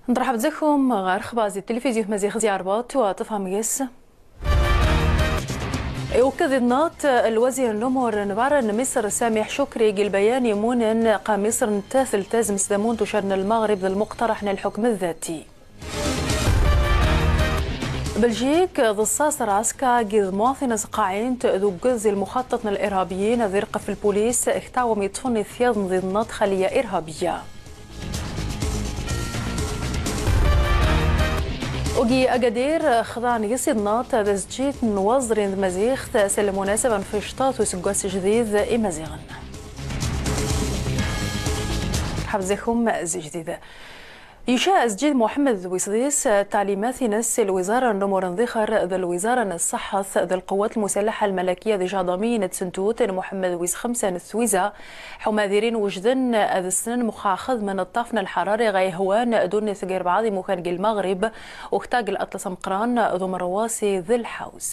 نرحب بكم غير خبازي التلفزيون مزيخ زياربات وتفهم يس يؤكد الناط الوزير الأمور نبارن مصر سامح شكري البيان يمون قام مصر نتاثل تازم سدامون تشرن المغرب المقترح الحكم الذاتي بلجيك ضصاص راسكا جذ مواطن قاعين ذو جز المخطط الإرهابيين ذي رقف البوليس اختاو ميطفن الثياض ضد الناط خلية إرهابية وجي أجدير خضان يصيد ناط دزجيت نوزر مزيخ تأسل مناسبا في شطات وسجوس جديد إمازيغن حفزكم جديدة يشاء زجيد محمد ويصديس تعليمات نس الوزارة النمور انذخر ذا الوزارة الصحة ذا القوات المسلحة الملكية ذي جاضمين تسنتوت محمد ويس خمسة الثويزة حماذيرين وجدن ذا السنن مخاخذ من الطفن الحراري غيهوان دون ثقير بعض مكان المغرب واختاق الأطلس مقران ذو مرواسي ذي الحوز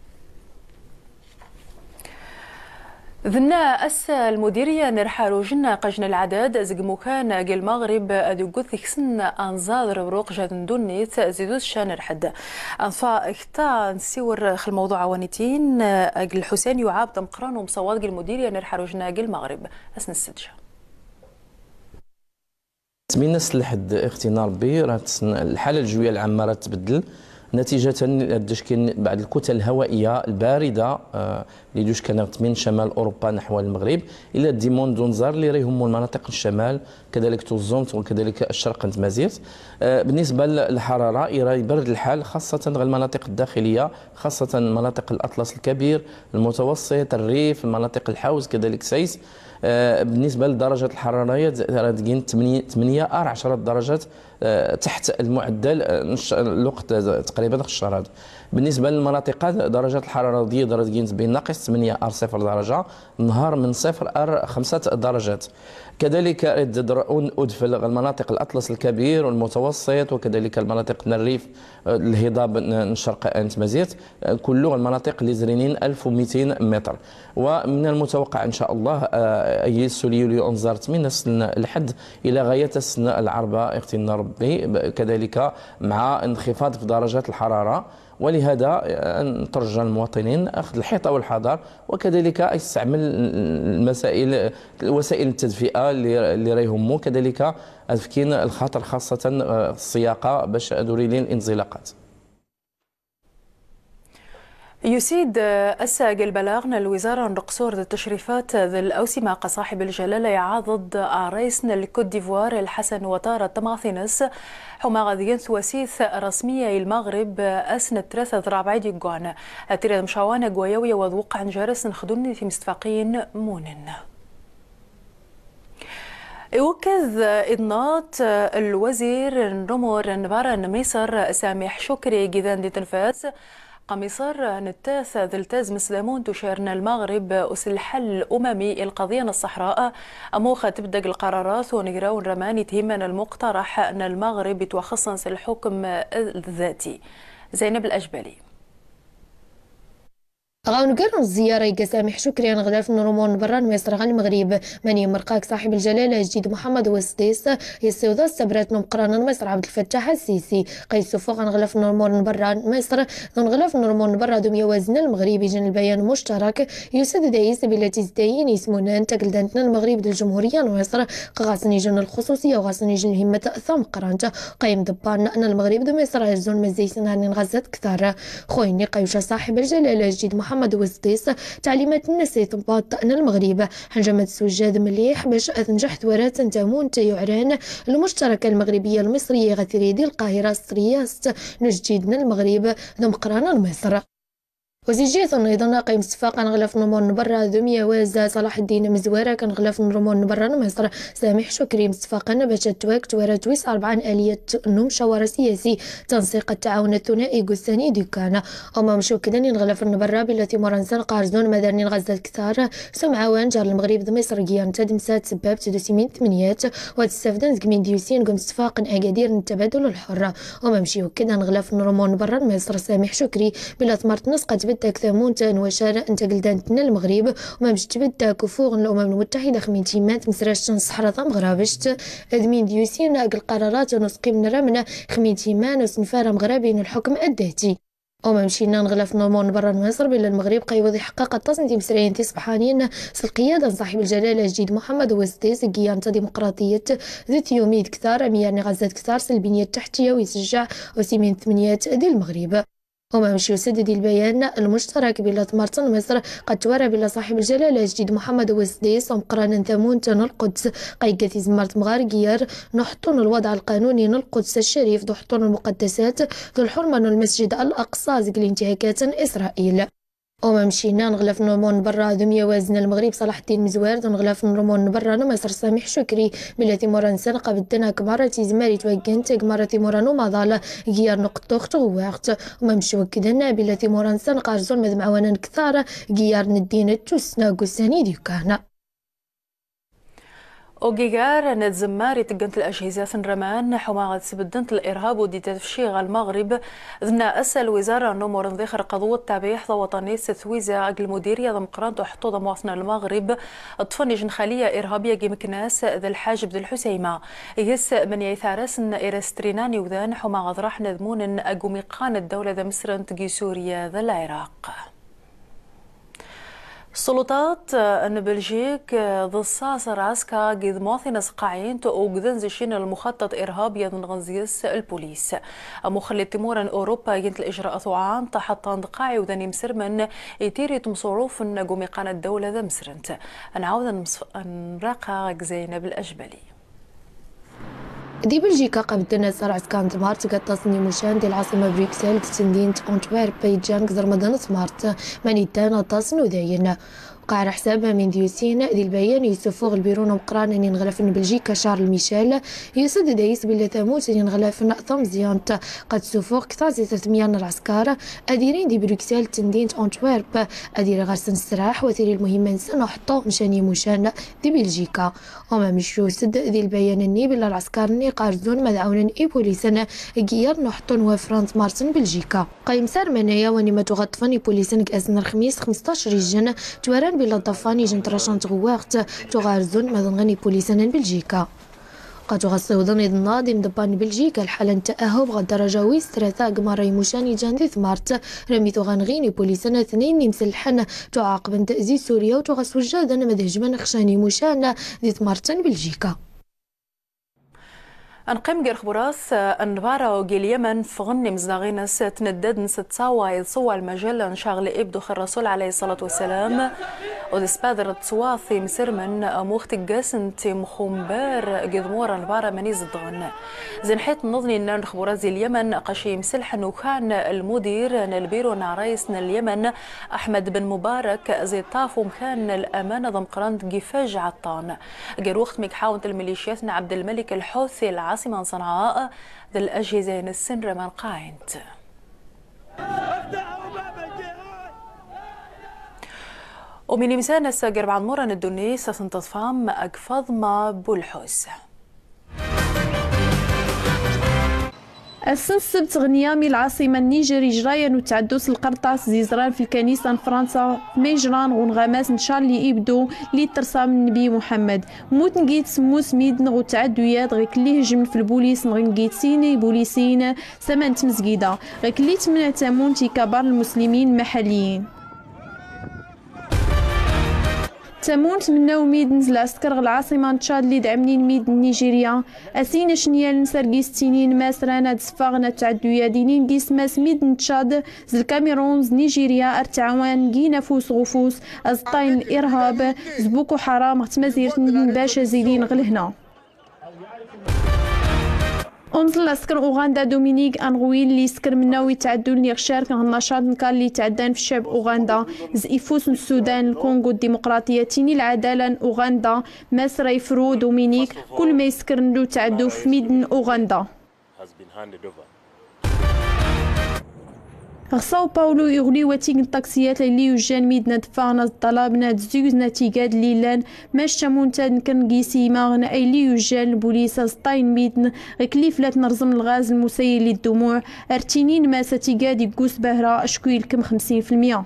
ذنا أس المديرية نرحالو جنا قجن العداد زق مكان المغرب أدو قث سن أنزاد روق جادن دونيت زيدوس شان الحد أنفا اختا نسيور خل الموضوع وانيتين الحسين يعاب تمقران ومصواد المديرية نرحالو جنا المغرب أسن السدجة تمينس لحد اختنا ربي الحالة الجوية العامة راه تبدل نتيجة كاين بعض الكتل الهوائية الباردة اللي دوش كانت من شمال أوروبا نحو المغرب إلى ديمون دونزار اللي راهم المناطق الشمال كذلك توزونت وكذلك الشرق تمازيغ بالنسبة للحرارة يبرد الحال خاصة المناطق الداخلية خاصة مناطق الأطلس الكبير المتوسط الريف المناطق الحوز كذلك سيس بالنسبة لدرجة الحرارة راه 8 10 درجات تحت المعدل الوقت تقريبا الشهر هذا. بالنسبه للمناطق درجات الحراره ديال بين ناقص 8 0 درجه نهار من 0 5 درجات. كذلك ادفل المناطق الاطلس الكبير والمتوسط وكذلك المناطق الريف الهضاب الشرق انتمازيت كل المناطق اللي زرينين 1200 متر. ومن المتوقع ان شاء الله اي سوليولي انذرت من السنه الحد الى غايه السنه العربه اختنا ربي كذلك مع انخفاض في درجات الحراره. ولهذا نترجى المواطنين اخذ الحيطه والحذر وكذلك يستعمل وسائل التدفئه اللي رايهمو كذلك كاين الخطر خاصه السياقه باش دوري الانزلاقات. يسيد أساق البلاغ الوزارة القصور التشريفات ذي الأوسمة كصاحب الجلالة يعاضد رئيسنا الكوت ديفوار الحسن وطارة تماثينس حما غاديين ثواسيث رسمية المغرب أسنة 3 رابعي قوانا أتريد مشاوانا قويوية وذوق عن جارس نخدوني في مستفاقين مونن. يوكد إضنات الوزير النمور نبارن مصر سامح شكري جذان دي تنفاس قميصر نتاث ذلتاز مسلمون تشارنا المغرب أس الحل الأممي القضية الصحراء أموخة تبدأ القرارات ونقراون رماني تهمنا المقترح أن المغرب يتوخصص الحكم الذاتي. زينب الأجبلي غنقرن الزيارة سامح شكري غداف نرومون بران مصر غن المغرب ماني مرقاك صاحب الجلالة جديد محمد وسديس يسودا السبرات مقرانا مصر عبد الفتاح السيسي قيس فوق غنغلف نرومون بران مصر غنغلف نرومون برا دوم يوازن المغرب جن البيان مشترك يسد دايس بلاتي زداين يسمونا تقلدانتنا المغرب ديال الجمهورية مصر غاسني جن الخصوصية وغاسني جن الهمة ثم قرانتا قايم دبان أن المغرب دو مصر هزون مزيسن هاني غزات كثار خويني قيوشا صاحب الجلالة جديد محمد وسديس تعليمات الناس تنباط أن المغرب حنجمت سجاد مليح باش تنجح ثورات تامون تيعران المشتركة المغربية المصرية غتريدي القاهرة السرياست نجديدنا المغرب ذم قرانا مصر. وزيجيت أيضا قيم صفاقا غلاف نمون برا دمية وازا صلاح الدين مزوارة كان غلاف نمون برا مصر سامح شكري مصفاقا باش تويك توارا تويس 4 آلية نوم شوارع سياسي تنسيق التعاون الثنائي قساني ديكانا وما مشو كذا نغلاف برا بلاتي مرنسان قارزون مدارني الغزات كثار سمعة وان جار المغرب د مصر قيام تدمسات سباب تدوسيمين ثمانيات وتستفدن زكمين ديوسين قم صفاقا أكادير التبادل الحرة وما مشيو كذا نغلاف نمون برا مصر سامح شكري بلا تمرت نسقة تبدأ ثمون وشارع انت قلدان المغرب وما مش تبدأ كفوغ الأمم المتحدة خمينتيمات مسراش صحراء مغربشت أدمين ديوسين القرارات نسقي من رمنا خمينتيمان وسنفار مغربين الحكم الذاتي وما مشينا نغلف نورمون برا مصر بلا المغرب قيوض يحقق التصنيف مسرين تصبحانين القيادة صاحب الجلالة الجديد محمد وسديس قيام ديمقراطية ذات يوميد كثار مياني غزات كثار البنية التحتية ويسجع وسيمين ثمانيات ديال المغرب وما مشي يسدد البيان المشترك بلا تمارتن مصر قد تورى بلا صاحب الجلالة الجديد محمد وسديس ومقرانا ثمون القدس قيقتي زمارت مغارقير نحطون الوضع القانوني القدس الشريف نحطون المقدسات ذو الحرمة المسجد الأقصى زق الانتهاكات إسرائيل وما مشينا نغلف نورمون برا دمية وازن المغرب صلاح الدين مزوار نغلف نورمون برا مصر سامح شكري بلا تيموران سنقة بدنا كمارة تيزماري توقنت كمارة تيموران ومظالة غيار نقطوخت غواغت وما مشي وكدنا بلا تيموران سنقة رزول مذ معوانا كثارة غيار ندين التوسنا قساني ديوكانا أوغيغار نتزماري تقنت الأجهزة رمان حماغة سبدنت الإرهاب ودي تفشيغ المغرب ذنا أسأل وزارة نمور ذخر قضوة تابيح وطني ستويزة المديرية ضمقران تحطو ضمواصنا المغرب طفنج خلية إرهابية جيمكناس ذا الحاجب ذا الحسيمة يس من يثارسن إرستريناني وذان حماغة راح نذمون أقوميقان الدولة ذا مصر تجي سوريا ذا العراق. السلطات ان بلجيك ضصاص راسكا قد مواطن سقاعين وقدن زيشين المخطط ارهابي ضمن غنزيس البوليس مخلي تيمورا اوروبا ينت الاجراءات وعان تحت دقاعي وذني مسر من يتيري مصروف نقومي قناة الدولة ذا مسرنت نعاود نراقا زينب الاجبلي دي بلجيكا قبضنا سرعة كانت مارت قد تصني مشان دي العاصمة بروكسل تسندين أنتويرب بيجان قزر مدينة مارت مانيتانا تصنو ذاين وقع حسابها من ديوسين ذي البيان يسفوغ البيرون مقران ان ينغلفن بلجيكا شارل ميشيل يسد دايس بلا ثموت ان ينغلفن ثمزيانت قد سفوغ كثار 300 العسكر اديرين دي بروكسل تندين أنتويرب ادير غرسن السراح وثيري المهمة سنحطو مشاني مشان دي بلجيكا وما مشيو سد ذي البيان اني بلا العسكر ني قارزون مدعونا اي بوليسنا كيار نحطون وفرانس مارتن بلجيكا قايم سار منايا وني ما تغطفني بوليسن كاسن الخميس 15 جن تواران بلا طفاني جنتراشان تغواغت تغارزون مدنغني بوليسنا بلجيكا قد غصودن الناظم دبان بلجيكا الحالة تأهب غد درجة ثلاثة قماري مشاني جاندي ثمارت رمي تغنغيني بوليسنا اثنين مسلحن تعاقب تأزي سوريا وتغسو جادن مدهجمان خشاني مشان ذي ثمارتن بلجيكا أنقم غير خبراس أنبارا وجي اليمن فغني مزداغينس تندد نستساوى يتصوى المجلة نشاغل إبدو الرسول عليه الصلاة والسلام ودسبادر تصواثي مسر من موخت الجاسنتي مخومبار قدمورا البارا منيز الضغن زنحيت نظني أن خبراس اليمن قشي مسلح وكان المدير البيرو نعريس اليمن أحمد بن مبارك زي طاف ومكان الأمانة ضمقران جفاج عطان غير وقت مكحاونت الميليشيات عبد الملك الحوثي عاصمة صنعاء ذا الأجهزة السنر من قاعد ومن مسان الساقر بعد مرة الدنيا ستنتظفام أقفض ما بولحوس السنسبت غنيامي العاصمة النيجري جرايا وتعدوس القرطاس زيزران في الكنيسة فرنسا ميجران غنغماس نشار لي إبدو لي ترسام النبي محمد موت نقيت سموس ميدن غتعدويات غيك اللي هجم في البوليس نغنقيت سيني بوليسين سمان تمزقيدة غيك اللي تمنع تامون كبار المسلمين المحليين تامون تمناو ميدن العسكر العاصمة تشاد اللي دعمنين ميدن نيجيريا أسين شنيال نسرقيس تينين ماسرانا دسفاغنا تعدويا دينين قيس ماس ميدن تشاد الكاميرونز نيجيريا ارتعوان قينا فوس غفوس أزطاين الإرهاب زبوكو حرام غتمازيرتن باشا زيدين غلهنا أمس العسكر أوغندا دومينيك أنغويل اللي سكر مناوي تعدون اللي غشارك النشاط نكال اللي تعدان في الشعب أوغندا زئفوس السودان الكونغو الديمقراطية تيني العدالة أوغندا مصر يفرو دومينيك كل ما يسكر له تعدو في ميدن أوغندا ساو باولو يغلي واتيك الطاكسيات اللي يوجان ميدنا دفعنا الطلب زيوز نتيجات ليلان ماش تمونتان كان قيسي ماغنا اي اللي يوجان البوليس سطاين ميدن كليفلات نرزم الغاز المسيل للدموع ارتينين ما ستيقاد يقوس بهرا اشكويل كم 50%.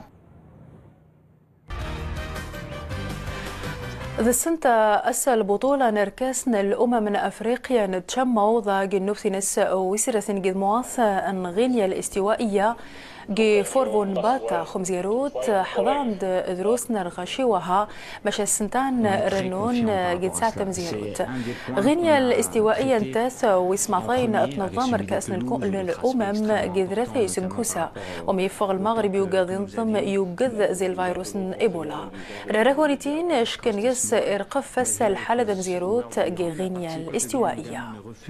ذا السنة أسى البطولة نركاسن الأمم من أفريقيا نتشمو ذا جنوب سينس ويسرسن جد مواث أنغينيا الاستوائية جي فورفون باتا خمزيروت حضاند دروس نرغشيوها مشا السنتان رنون جد ساعة مزيروت غينيا الاستوائية انتاث ويسمعطين تنظام ركاسن الأمم جد رثي سنكوسا وميفغ المغرب يوجد ينظم يوجد زي الفيروس إيبولا راكونيتين شكن يس إرقف فس الحالة مزيروت جي غينيا الاستوائية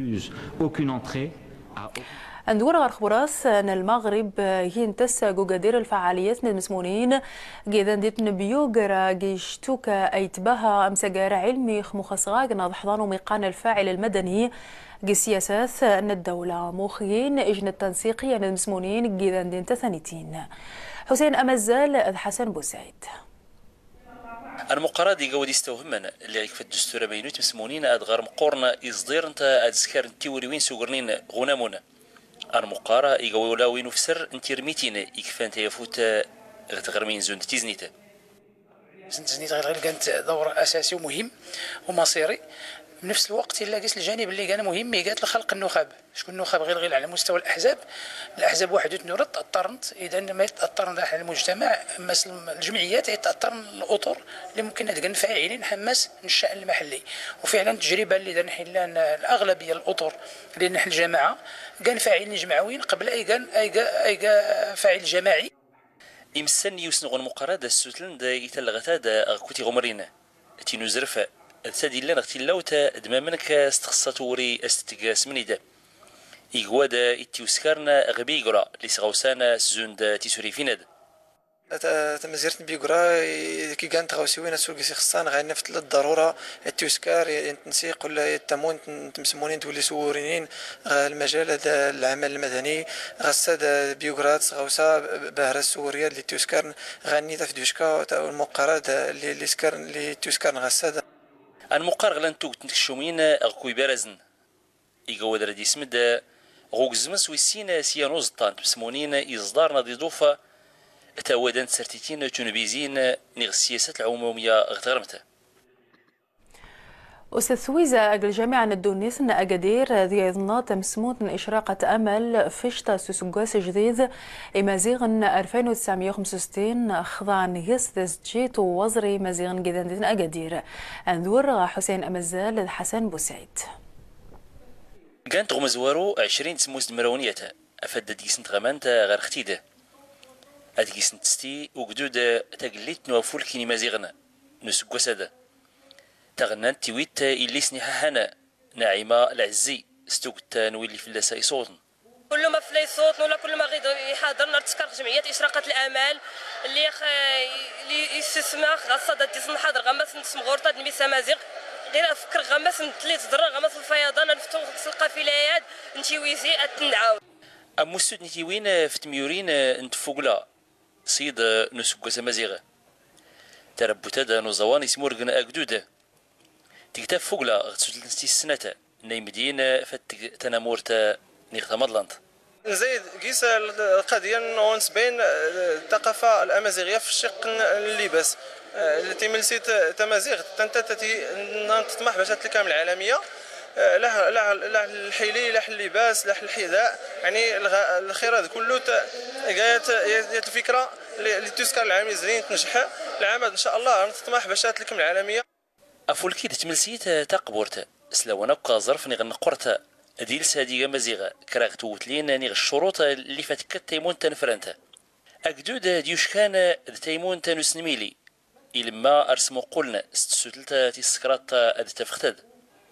ندور غير خبراس ان المغرب ينتس جوجادير الفعاليات المسمونين جيدا ديتن بيوغرا جيشتوكا ايتبها امسجار علمي مخصغاق نضحضان وميقان الفاعل المدني جي سياسات ان الدولة مخيين اجن التنسيقي ان المسمونين جيدا دين تثانيتين حسين امزال حسن بوسعيد. المقارنة دي قودي استوهمنا اللي في الدستور بينوت مسمونين ادغار مقورنا يصدير انت ادسكار انتي وين سوغرنين غنامونا المقارة يقوي ولا وين فسر انتي رميتين يكفان تيفوت غتغرمين زون تيزنيته زنيت غير كانت دور اساسي ومهم ومصيري بنفس الوقت الا قيس الجانب اللي كان مهم قالت لخلق النخب شكون النخب غير على مستوى الاحزاب واحد تنورد تاثرت اذا ما يتاثر على المجتمع مثل الجمعيات يتاثر الاطر اللي ممكن تكون فاعلين حماس الشأن المحلي وفعلا التجربه اللي دار نحل الاغلبيه الاطر اللي نحل الجماعه كان فاعلين جمعويين قبل اي فاعل جماعي يمسن يوسنغون مقارنة السوتلن دا يتلغتا دا كوتي غمرينا تينو زرفا تادي لنا اختي اللوتا دمامنك استخصات وري استقاس منيدا يقوى دا يتيوسكارنا غبيقرا لسغوسانا سزون دا تيسوري فينا دا تمزيرت بيقرا كي كانت غاوسيوين سوق سي خصان غنفت للضروره التوسكار التنسيق ولا التمون تمسمونين تولي سورينين المجال هذا العمل المدني غساد بيوغرات غوسا بهر السوريه اللي توسكار غني في دوشكا المقارنه اللي سكر اللي توسكار غساد المقار غلان توك تنكشومين غكوي بارزن يقوى درادي سمد غوكزمس ويسين سيانوزطان تمسمونين إصدارنا دي ضوفة تاودان سرتيتين تنبيزين نغ السياسات العمومية غتغرمتها أستاذ ثويزة أجل جامعة الدونيثن أجدير ذي إذنات مسموت إشراقة أمل فشتا سوسجاس جديد إمازيغن 2965 خضعن يسدس جيت ووزري مازيغن جديد أجدير أنذور حسين أمزال حسن بوسعيد كانت غمزوارو 20 سموز مرونيتها أفد ديسنت غمانتا غير اختيده أديسنت تستي وجدود تقليت نوافول كيني مازيغنا نسجاس هذا تغنان تويت اللي سنيها هنا ناعمة العزي استوقت نويلي في اللساء صوتن كل ما في صوتنا ولا كل ما غير يحاضرنا تذكر جمعيات إشراقة الآمال اللي يستثمر غصة ديسن حاضر غمس نسم غورطة دميسا مازيغ غير أفكر غمس نتليت ضرر غمس الفيضان نفتو القافلات نتيويزي أتنعاود أموسود نتيوين في تميورين نتفوقلا صيد نسوق مازيغ تربوتا نوزوان يسمورغن أقدوده تكتاب فوقلا غتسوتل نستي السنة ناي مدينة فتك تنامورتا نيغتا مضلانت نزيد قيس القضية نونس بين الثقافة الأمازيغية في الشق اللباس التي ملسيت تمازيغ تنتتي تطمح باش تلكام العالمية لا الحيلي لا اللباس لا الحذاء يعني الخير هذا كله جات الفكرة اللي تذكر العالمية زين تنجح العام ان شاء الله نطمح باش تلكم العالمية أفولكي تملسيت تقبورت سلوانا بقى ظرف نغ نقرتا ديل سادية مزيغة كراغ توتلين نغ الشروط اللي فاتكت تيمون تنفرنتا أكدود ديوش كان تيمون تنسنميلي إلما أرسمو قلنا ستسوتلتا تيسكرات أدتفختد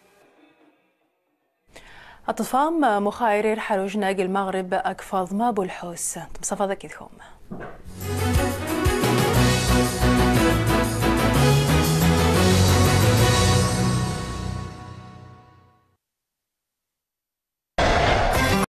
أطفام مخايرين حروج ناقي المغرب أكفاض ما بو الحوس مصفى ذكي